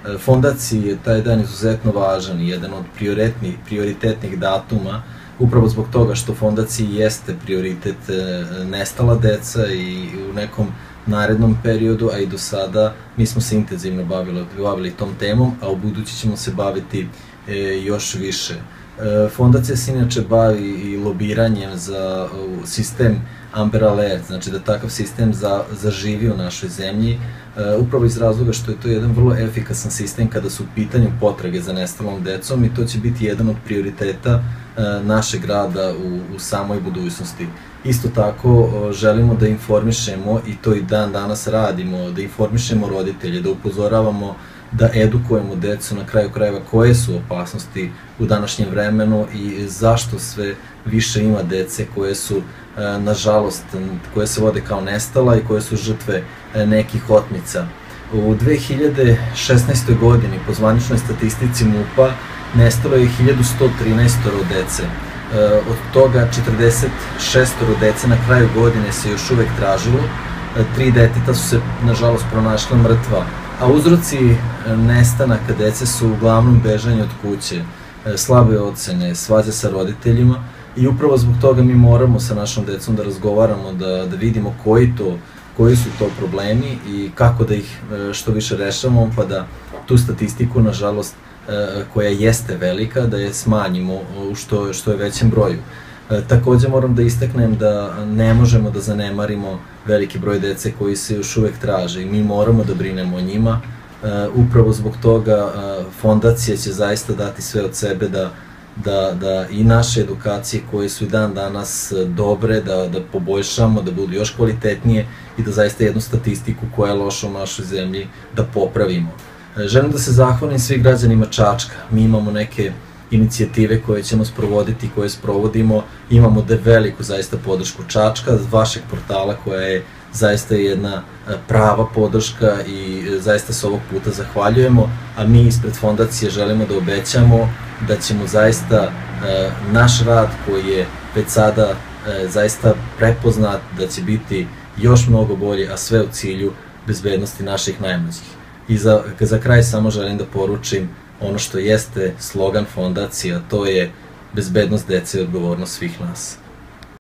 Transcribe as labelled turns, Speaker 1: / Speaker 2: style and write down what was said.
Speaker 1: Fondaciji je taj dan izuzetno važan i jedan od prioritetnih datuma, upravo zbog toga što Fondaciji jeste prioritet nestala deca i u nekom narednom periodu, a i do sada mi smo se intenzivno bavili tom temom, a u budući ćemo se baviti još više. Fondacija se inače bavi i lobiranjem za sistem Amber Alert, znači da takav sistem zaživi u našoj zemlji, upravo iz razloga što je to jedan vrlo efikasan sistem kada su u pitanju potrage za nestalom decom i to će biti jedan od prioriteta našeg rada u samoj budućnosti. Isto tako želimo da informišemo, i to i dan danas radimo, da informišemo roditelje, da upozoravamo, da edukujemo decu na kraju krajeva koje su opasnosti u današnjem vremenu i zašto sve više ima dece koje su, nažalost, koje se vode kao nestala i koje su žrtve nekih otmica. U 2016. godini po zvaničnoj statistici MUP-a nestalo je 1113 dece. Od toga 46 dece na kraju godine se još uvek tražilo, 3 deteta su se nažalost pronašla mrtva, a uzroci nestanaka dece su uglavnom bežanje od kuće, slabe ocene, svađe sa roditeljima i upravo zbog toga mi moramo sa našom decom da razgovaramo, da vidimo koji su to problemi i kako da ih što više rešavamo, pa da tu statistiku, nažalost, koja jeste velika, da je smanjimo u što je većem broju. Takođe moram da istaknem da ne možemo da zanemarimo veliki broj dece koji se još uvek traže i mi moramo da brinemo o njima. Upravo zbog toga Fondacija će zaista dati sve od sebe da i naše edukacije koje su i dan danas dobre, da poboljšamo, da budu još kvalitetnije i da zaista jednu statistiku koja je loša u našoj zemlji da popravimo. Želim da se zahvalim svim građanima Čačka. Mi imamo neke inicijative koje ćemo sprovoditi, koje sprovodimo. Imamo veliku zaista podršku Čačka, vašeg portala koja je zaista jedna prava podrška i zaista se ovog puta zahvaljujemo, a mi ispred Fondacije želimo da obećamo da ćemo zaista naš rad koji je već sada zaista prepoznat, da će biti još mnogo bolje, a sve u cilju bezbednosti naših najmlađih. I za kraj samo želim da poručim ono što jeste slogan Fondacije, a to je bezbednost dece i odgovornost svih nas.